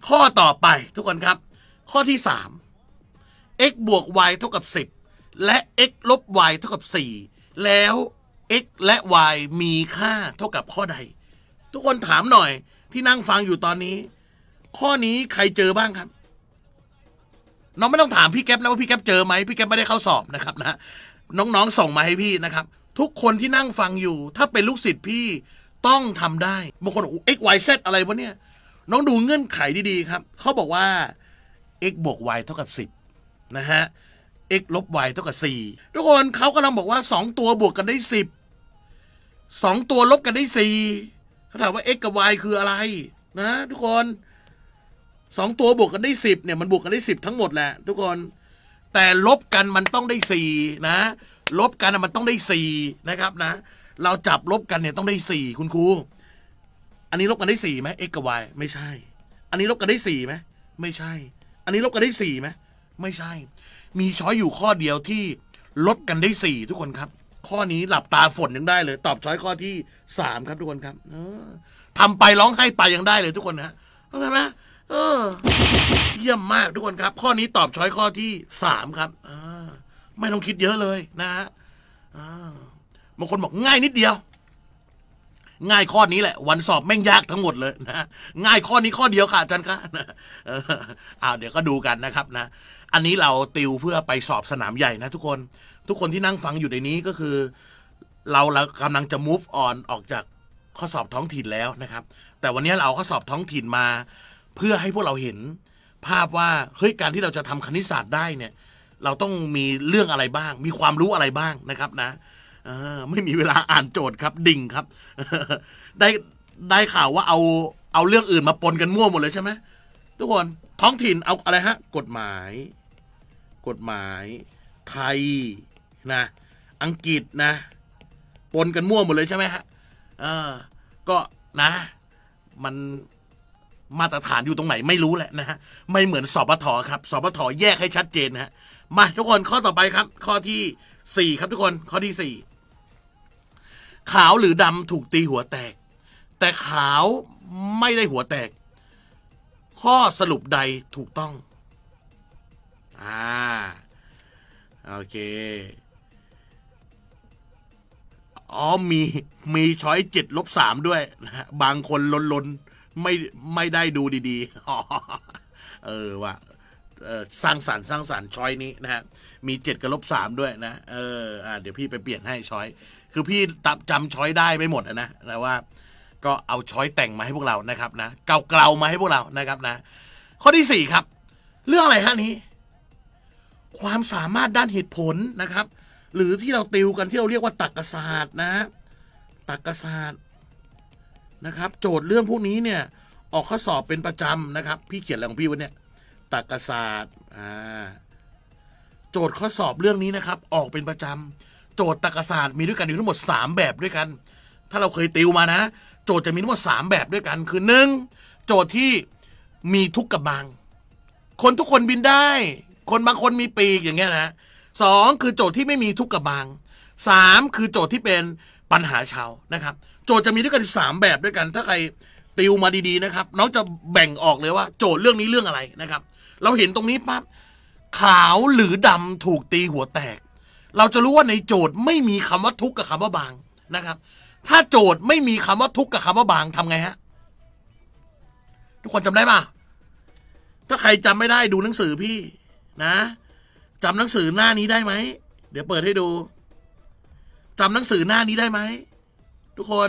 ข้อต่อไปทุกคนครับข้อที่3 x บวก y เท่ากับ10และ x ลบ y เท่ากับ4แล้ว x และ y มีค่าเท่ากับข้อใดทุกคนถามหน่อยที่นั่งฟังอยู่ตอนนี้ข้อนี้ใครเจอบ้างครับน้องไม่ต้องถามพี่แก๊ปนะว่าพี่แก๊ปเจอไหมพี่แก๊ปไม่ได้เข้าสอบนะครับนะน้องๆส่งมาให้พี่นะครับทุกคนที่นั่งฟังอยู่ถ้าเป็นลูกศิษย์พี่ต้องทำได้บางคนx y z อะไรวะเนี่ยน้องดูเงื่อนไขดีๆครับเขาบอกว่า x บวก y เท่ากับ10นะฮะ x ลบ y เท่ากับ4ทุกคนเขากำลังบอกว่า2ตัวบวกกันได้10 2ตัวลบกันได้4เขาถามว่า x กับ y คืออะไรนะทุกคน2ตัวบวกกันได้10เนี่ยมันบวกกันได้10ทั้งหมดแหละทุกคนแต่ลบกันมันต้องได้4นะลบกันมันต้องได้4นะครับนะเราจับลบกันเนี่ยต้องได้4คุณครูอันนี้ลบกันได้4ไหม x กับ y ไม่ใช่อันนี้ลบกันได้4ไหมไม่ใช่อันนี้ลบกันได้4ไหมไม่ใช่มีช้อยอยู่ข้อเดียวที่ลบกันได้4ทุกคนครับข้อนี้หลับตาฝนยังได้เลยตอบช้อยข้อที่3ครับทุกคนครับทำไปร้องไห้ไปยังได้เลยทุกคนนะเข้าใจไหมเยี่ยมมากทุกคนครับข้อนี้ตอบช้อยข้อที่3ครับไม่ต้องคิดเยอะเลยนะฮะบางคนบอกง่ายนิดเดียวง่ายข้อนี้แหละวันสอบแม่งยากทั้งหมดเลยนะง่ายข้อนี้ข้อเดียวค่ะอาจารย์คะเดี๋ยวก็ดูกันนะครับนะอันนี้เราติวเพื่อไปสอบสนามใหญ่นะทุกคนที่นั่งฟังอยู่ในนี้ก็คือเรากำลังจะ move on ออกจากข้อสอบท้องถิ่นแล้วนะครับแต่วันนี้เราเอาข้อสอบท้องถิ่นมาเพื่อให้พวกเราเห็นภาพว่าเฮ้ยการที่เราจะทำคณิตศาสตร์ได้เนี่ยเราต้องมีเรื่องอะไรบ้างมีความรู้อะไรบ้างนะครับนะไม่มีเวลาอ่านโจทย์ครับดิ่งครับ ได้ข่าวว่าเอาเรื่องอื่นมาปนกันมั่วหมดเลยใช่ไหมทุกคนท้องถิ่นเอาอะไรฮะกฎหมายไทยนะอังกฤษนะปนกันมั่วหมดเลยใช่ไหมฮะก็นะมันมาตรฐานอยู่ตรงไหนไม่รู้แหละนะฮะไม่เหมือนสปทครับสปทแยกให้ชัดเจนนะฮะมาทุกคนข้อต่อไปครับข้อที่4ครับทุกคนข้อที่4ขาวหรือดำถูกตีหัวแตกแต่ขาวไม่ได้หัวแตกข้อสรุปใดถูกต้องโอเคมีช้อย7-3ด้วยนะฮะบางคนลนไม่ได้ดูดีๆว่าสร้างสรรค์ช้อยนี้นะฮะมี7 กับ-3ด้วยนะเดี๋ยวพี่ไปเปลี่ยนให้ช้อยคือพี่จำช้อยได้ไม่หมดนะแต่ว่าก็เอาช้อยแต่งมาให้พวกเรานะครับนะเกลามาให้พวกเรานะครับนะข้อที่4ครับเรื่องอะไรฮะนี้ความสามารถด้านเหตุผลนะครับหรือที่เราติวกันที่เราเรียกว่าตรรกศาสตร์นะตรรกศาสตร์นะครับโจทย์เรื่องพวกนี้เนี่ยออกข้อสอบเป็นประจำนะครับพี่เขียนอะไรของพี่วันเนี้ยตรรกศาสตร์โจทย์ข้อสอบเรื่องนี้นะครับออกเป็นประจำโจทย์ตรรกศาสตร์มีด้วยกันอยู่ทั้งหมด3แบบด้วยกันถ้าเราเคยติวมานะโจทย์จะมีทั้งหมด3แบบด้วยกันคือ1โจทย์ที่มีทุกกำบังคนทุกคนบินได้คนบางคนมีปีกอย่างเงี้ยนะ2คือโจทย์ที่ไม่มีทุกกำบัง3คือโจทย์ที่เป็นปัญหาชาวนะครับโจทย์จะมีด้วยกัน3แบบด้วยกันถ้าใครติวมาดีๆนะครับน้องจะแบ่งออกเลยว่าโจทย์เรื่องนี้เรื่องอะไรนะครับเราเห็นตรงนี้ปั๊บขาวหรือดำถูกตีหัวแตกเราจะรู้ว่าในโจทย์ไม่มีคำว่าทุกข์กับคำว่าบางนะครับถ้าโจทย์ไม่มีคำว่าทุกข์กับคำว่าบางทำไงฮะทุกคนจำได้ป่ะถ้าใครจำไม่ได้ดูหนังสือพี่นะจำหนังสือหน้านี้ได้ไหมเดี๋ยวเปิดให้ดูจำหนังสือหน้านี้ได้ไหมทุกคน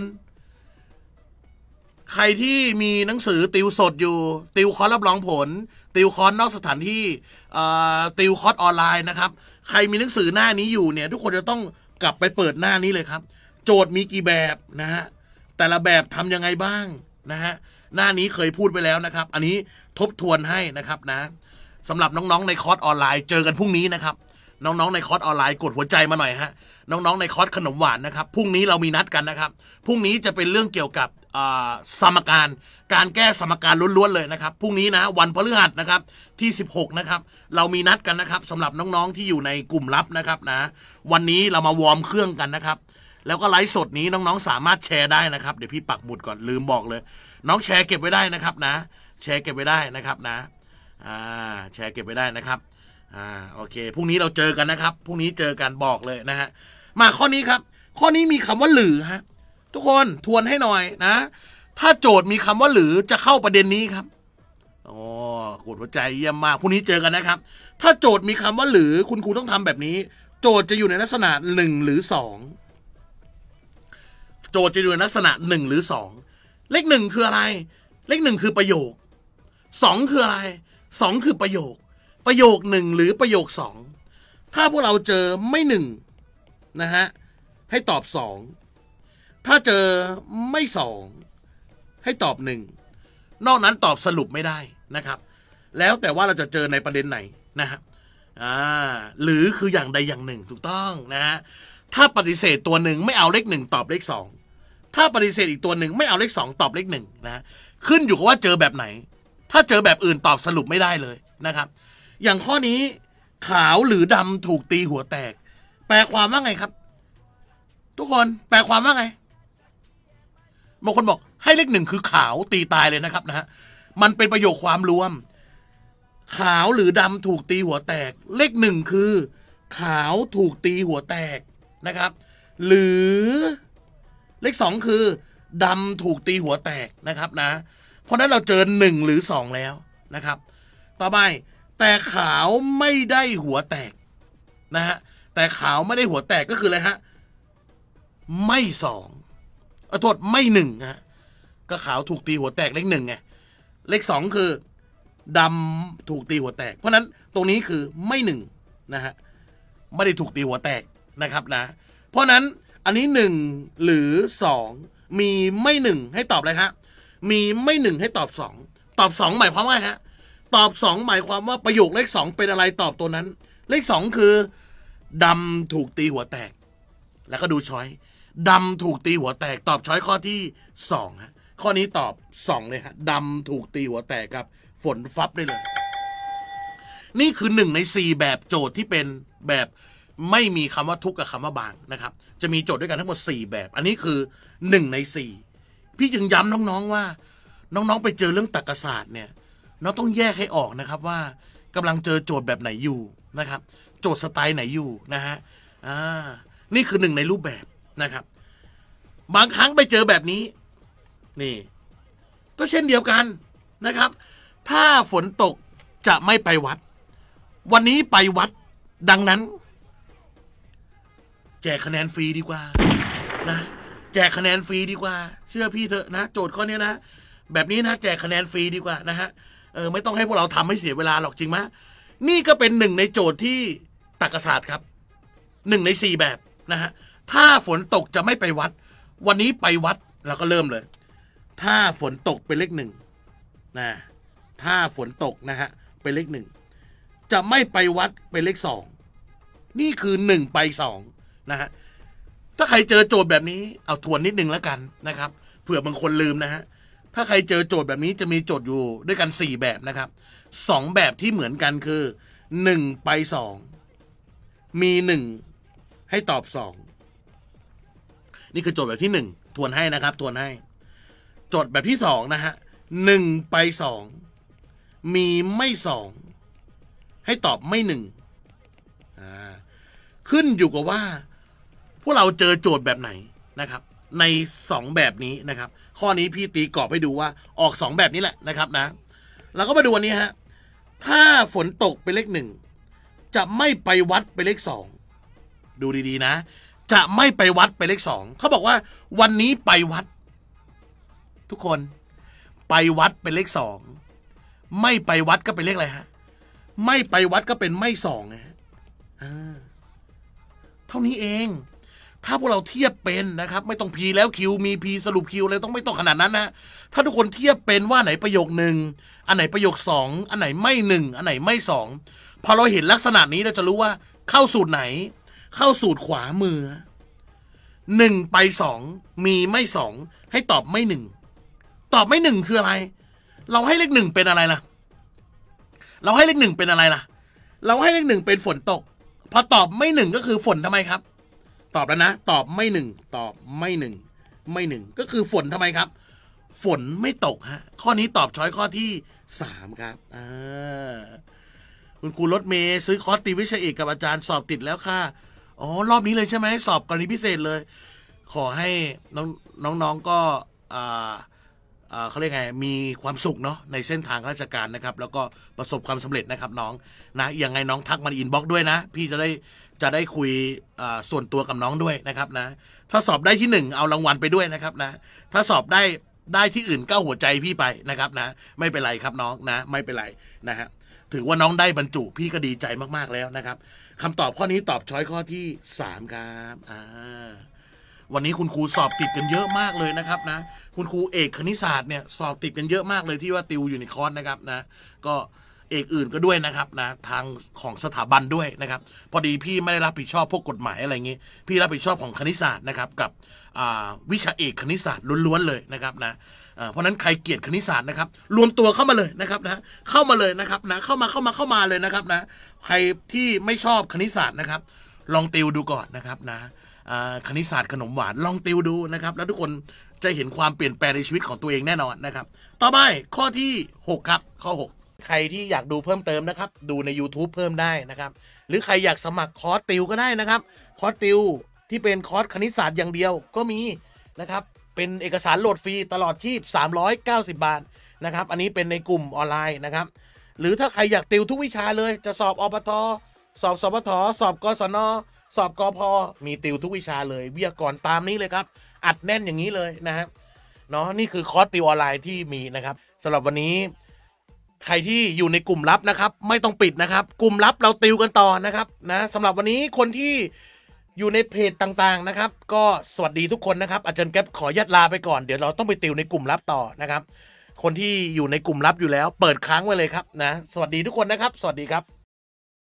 ใครที่มีหนังสือติวสดอยู่ติวคอร์สรับรองผลติวคอร์สนอกสถานที่ติวคอร์สออนไลน์นะครับใครมีหนังสือหน้านี้อยู่เนี่ยทุกคนจะต้องกลับไปเปิดหน้านี้เลยครับโจทย์มีกี่แบบนะฮะแต่ละแบบทำยังไงบ้างนะฮะหน้านี้เคยพูดไปแล้วนะครับอันนี้ทบทวนให้นะครับนะสำหรับน้องๆในคอร์สออนไลน์เจอกันพรุ่งนี้นะครับน้องๆในคอร์สออนไลน์กดหัวใจมาหน่อยฮะน้องๆในคอร์สขนมหวานนะครับพรุ่งนี้เรามีนัดกันนะครับพรุ่งนี้จะเป็นเรื่องเกี่ยวกับสมการแก้สมการล้วนๆเลยนะครับพรุ่งนี้นะวันพฤหัสนะครับที่16นะครับเรามีนัดกันนะครับสำหรับน้องๆที่อยู่ในกลุ่มลับนะครับนะวันนี้เรามาวอร์มเครื่องกันนะครับแล้วก็ไลฟ์สดนี้น้องๆสามารถแชร์ได้นะครับเดี๋ยวพี่ปักหมุดก่อนลืมบอกเลยน้องแชร์เก็บไว้ได้นะครับนะแชร์เก็บไว้ได้นะครับนะแชร์เก็บไว้ได้นะครับโอเคพรุ่งนี้เราเจอกันนะครับพรุ่งนี้เจอกันบอกเลยนะฮะมาข้อนี้ครับข้อนี้มีคำว่าหรือฮะทุกคนทวนให้หน่อยนะถ้าโจทย์มีคำว่าหรือจะเข้าประเด็นนี้ครับกดหัวใจเยี่ยมมากพรุ่งนี้เจอกันนะครับถ้าโจทย์มีคำว่าหรือคุณครูต้องทำแบบนี้โจทย์จะอยู่ในลักษณะ1หรือ2โจทย์จะอยู่ในลักษณะ1หรือ2เลข1คืออะไรเลข1คือประโยค2คืออะไร2คือประโยค1หรือประโยค2ถ้าพวกเราเจอไม่1นะฮะให้ตอบ2ถ้าเจอไม่2ให้ตอบ1นอกนั้นตอบสรุปไม่ได้นะครับแล้วแต่ว่าเราจะเจอในประเด็นไหนนะฮะหรือคืออย่างใดอย่างหนึ่งถูกต้องนะฮะถ้าปฏิเสธตัวหนึ่งไม่เอาเลข1ตอบเลข2ถ้าปฏิเสธอีกตัวหนึ่งไม่เอาเลข2ตอบเลข1นะขึ้นอยู่กับว่าเจอแบบไหนถ้าเจอแบบอื่นตอบสรุปไม่ได้เลยนะครับอย่างข้อนี้ขาวหรือดำถูกตีหัวแตกแปลความว่าไงครับทุกคนแปลความว่าไงบางคนบอกให้เลข1คือขาวตีตายเลยนะครับนะฮะมันเป็นประโยคความรวมขาวหรือดำถูกตีหัวแตกเลข1คือขาวถูกตีหัวแตกนะครับหรือเลข2คือดำถูกตีหัวแตกนะครับนะเพราะนั้นเราเจอ1หรือ2แล้วนะครับต่อไปแต่ขาวไม่ได้หัวแตกนะฮะแต่ขาวไม่ได้หัวแตกก็คืออะไรฮะไม่2โทษไม่1ฮะก็ขาวถูกตีหัวแตกเลข1ไงเลข2คือดำถูกตีหัวแตกเพราะนั้นตรงนี้คือไม่1นะฮะไม่ได้ถูกตีหัวแตกนะครับนะเพราะนั้นอันนี้1หรือ2มีไม่1ให้ตอบอะไรฮะมีไม่1ให้ตอบ2ตอบ2หมายความว่าฮะตอบ2หมายความว่าประโยคเลข2เป็นอะไรตอบตัวนั้นเลข2คือดำถูกตีหัวแตกแล้วก็ดูช้อยดำถูกตีหัวแตกตอบช้อยข้อที่2ฮะข้อนี้ตอบ2เลยฮะดำถูกตีหัวแตกครับฝนฟับได้เลยนี่คือ1ใน4แบบโจทย์ที่เป็นแบบไม่มีคำว่าทุกข์กับคำว่าบางนะครับจะมีโจทย์ด้วยกันทั้งหมด4แบบอันนี้คือ1ใน4พี่จึงย้ำน้องๆว่าน้องๆไปเจอเรื่องตรรกศาสตร์เนี่ยน้องต้องแยกให้ออกนะครับว่ากำลังเจอโจทย์แบบไหนอยู่นะครับโจทย์สไตล์ไหนอยู่นะฮะนี่คือ1ในรูปแบบนะครับบางครั้งไปเจอแบบนี้นี่ก็เช่นเดียวกันนะครับถ้าฝนตกจะไม่ไปวัดวันนี้ไปวัดดังนั้นแจกคะแนนฟรีดีกว่านะแจกคะแนนฟรีดีกว่าเชื่อพี่เถอะนะโจทย์ข้อนี้นะแบบนี้นะแจกคะแนนฟรีดีกว่านะฮะไม่ต้องให้พวกเราทำให้เสียเวลาหรอกจริงไหมนี่ก็เป็น1ในโจทย์ที่ตรรกศาสตร์ครับ1ใน4แบบนะฮะถ้าฝนตกจะไม่ไปวัดวันนี้ไปวัดเราก็เริ่มเลยถ้าฝนตกเป็นเลข1นะถ้าฝนตกนะฮะเป็นเลข1จะไม่ไปวัดเป็นเลข2นี่คือ1ไป2นะฮะถ้าใครเจอโจทย์แบบนี้เอาทวนนิดนึงแล้วกันนะครับเผื่อบางคนลืมนะฮะถ้าใครเจอโจทย์แบบนี้จะมีโจทย์อยู่ด้วยกัน4แบบนะครับ2แบบที่เหมือนกันคือ1ไป2มี1ให้ตอบ2นี่คือโจทย์แบบที่1ทวนให้นะครับทวนให้โจทย์แบบที่2นะฮะ1ไป2มีไม่2ให้ตอบไม่1ขึ้นอยู่กับว่าพวกเราเจอโจทย์แบบไหนนะครับใน2แบบนี้นะครับข้อนี้พี่ตีกรอบให้ดูว่าออก2แบบนี้แหละนะครับนะเราก็มาดูวันนี้ฮะถ้าฝนตกเป็นเลข1จะไม่ไปวัดเป็นเลข2ดูดีๆนะจะไม่ไปวัดเป็นเลข2เขาบอกว่าวันนี้ไปวัดทุกคนไปวัดเป็นเลข2ไม่ไปวัดก็เป็นเลขอะไรฮะไม่ไปวัดก็เป็นไม่2นะฮะเท่านี้เองถ้าพวกเราเทียบเป็นนะครับไม่ต้องพีแล้วคิวมีพีสรุปคิวเลยต้องไม่ต้องขนาดนั้นนะถ้าทุกคนเทียบเป็นว่าไหนประโยค1อันไหนประโยค2อันไหนไม่1อันไหนไม่2พอเราเห็นลักษณะนี้เราจะรู้ว่าเข้าสูตรไหนเข้าสูตรขวามือ1ไป2มีไม่2ให้ตอบไม่1ตอบไม่1คืออะไรเราให้เลข1เป็นอะไรล่ะเราให้เลข1เป็นอะไรล่ะเราให้เลข1เป็นฝนตกพอตอบไม่1ก็คือฝนทำไมครับตอบแล้วนะตอบไม่1ตอบไม่1ก็คือฝนทำไมครับฝนไม่ตกฮะข้อนี้ตอบช้อยข้อที่3ครับคุณครูรถเมย์ซื้อคอร์สติววิชาเอกกับอาจารย์สอบติดแล้วค่ะอ๋อรอบนี้เลยใช่ไหมสอบกรณีพิเศษเลยขอให้น้องๆก็เขาเรียกไงมีความสุขเนาะในเส้นทางราชการนะครับแล้วก็ประสบความสำเร็จนะครับน้องนะยังไงน้องทักมาอินบ็อกซ์ด้วยนะพี่จะได้คุยส่วนตัวกับน้องด้วยนะครับนะถ้าสอบได้ที่1เอารางวัลไปด้วยนะครับนะถ้าสอบได้ที่อื่นก็หัวใจพี่ไปนะครับนะไม่เป็นไรครับน้องนะไม่เป็นไรนะฮะถือว่าน้องได้บรรจุพี่ก็ดีใจมากๆแล้วนะครับคำตอบข้อนี้ตอบช้อยข้อที่3ครับวันนี้คุณครูสอบติดกันเยอะมากเลยนะครับนะคุณครูเอกคณิตศาสตร์เนี่ยสอบติดกันเยอะมากเลยที่ว่าติวอยู่ในคอร์สนะครับนะก็เอกอื่นก็ด้วยนะครับนะทางของสถาบันด้วยนะครับพอดีพี่ไม่ได้รับผิดชอบพวกกฎหมายอะไรอย่างงี้พี่รับผิดชอบของคณิตศาสตร์นะครับกับวิชาเอกคณิตศาสตร์ล้วนๆเลยนะครับนะเพราะนั้นใครเกลียดคณิตศาสตร์นะครับรวมตัวเข้ามาเลยนะครับนะเข้ามาเลยนะครับนะเข้ามาเลยนะครับนะใครที่ไม่ชอบคณิตศาสตร์นะครับลองติวดูก่อนนะครับนะคณิตศาสตร์ขนมหวานลองติวดูนะครับแล้วทุกคนจะเห็นความเปลี่ยนแปลงในชีวิตของตัวเองแน่นอนนะครับต่อไปข้อที่6ครับข้อ6ใครที่อยากดูเพิ่มเติมนะครับดูใน YouTube เพิ่มได้นะครับหรือใครอยากสมัครคอร์สติวก็ได้นะครับคอร์สติวที่เป็นคอร์สคณิตศาสตร์อย่างเดียวก็มีนะครับเป็นเอกสารโหลดฟรีตลอดชีพ390 บาทนะครับอันนี้เป็นในกลุ่มออนไลน์นะครับหรือถ้าใครอยากติวทุกวิชาเลยจะสอบอบต.สอบสปท.สอบกศน.สอบกพ.มีติวทุกวิชาเลยวิทยากรตามนี้เลยครับอัดแน่นอย่างนี้เลยนะครับเนาะนี่คือคอร์สติวออนไลน์ที่มีนะครับสำหรับวันนี้ใครที่อยู่ในกลุ่มลับนะครับไม่ต้องปิดนะครับกลุ่มลับเราติวกันต่อนะครับนะสำหรับวันนี้คนที่อยู่ในเพจต่างๆนะครับก็สวัสดีทุกคนนะครับอาจารย์แก๊ปขอยัดลาไปก่อนเดี๋ยวเราต้องไปติวในกลุ่มลับต่อนะครับคนที่อยู่ในกลุ่มลับอยู่แล้วเปิดค้างไว้เลยครับนะสวัสดีทุกคนนะครับสวัสดีครับ